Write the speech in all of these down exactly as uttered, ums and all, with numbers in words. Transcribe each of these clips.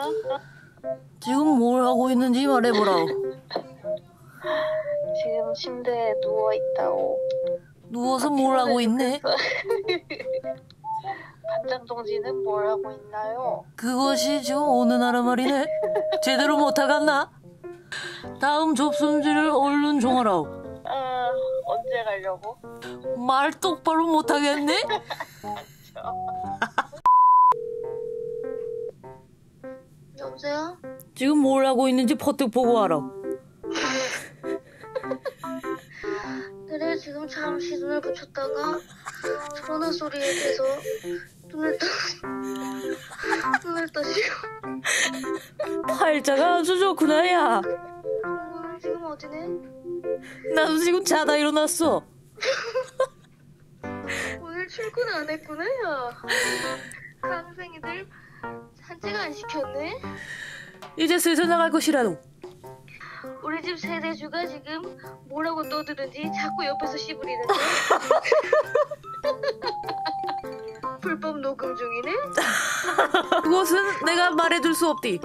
지금 뭘 하고 있는지 말해보라오. 지금 침대에 누워있다오. 누워서 뭘 하고 있네? 반장 동지는 뭘 하고 있나요? 그것이 지금 어느 나라 말이네? 제대로 못하겠나? 다음 접순지를 얼른 정하라오. 아, 언제 가려고? 말 똑바로 못하겠네? 여보세요? 지금 뭘 하고 있는지 퍼뜩 보고 와라. 그래, 지금 잠시 눈을 붙였다가 전화 소리에 대해서 눈을 떠 눈을 떠시고. 팔자가 아주 좋구나, 야. 오늘 지금 어디네? 나도 지금 자다 일어났어. 오늘 출근 안 했구나, 야. 강생이들 산책 안 시켰네? 이제 슬슬 나갈 것이라도. 우리 집 세대주가 지금 뭐라고 떠드는지 자꾸 옆에서 씨부리는데. 불법 녹음 중이네? 그것은 내가 말해줄 수 없디.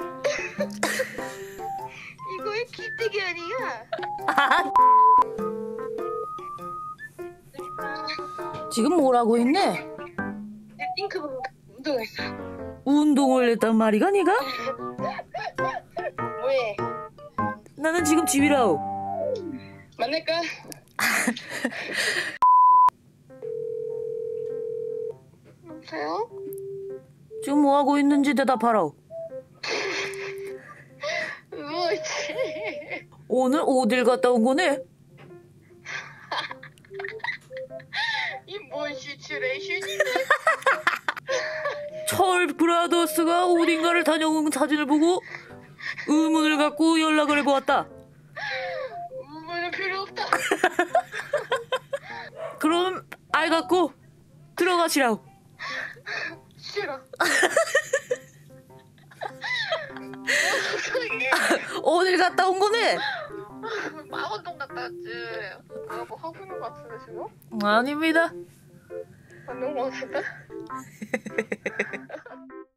이거의 기대기 아니야? 지금 뭘 하고 있네? 내 띵크부 운동했어. 운동을 했단 말이가 니가? 왜? 나는 지금 집이라오. 만날까? 여보세요? 지금 뭐 하고 있는지 대답하라오. 뭐지? 오늘 어딜 갔다 온 거네? 이 뭔 시츄레이션인데? 철 브라더스가 어딘가를 다녀온 사진을 보고 의문을 갖고 연락을 해보았다. 의문은 필요 없다. 그럼 알 갖고 들어가시라고. 싫어. 어딜 갔다 온 거네? 마원동 갔다 왔지. 뭐야, 뭐 하고 있는 거 같은데 지금? 아닙니다. 맞는 거 같은데?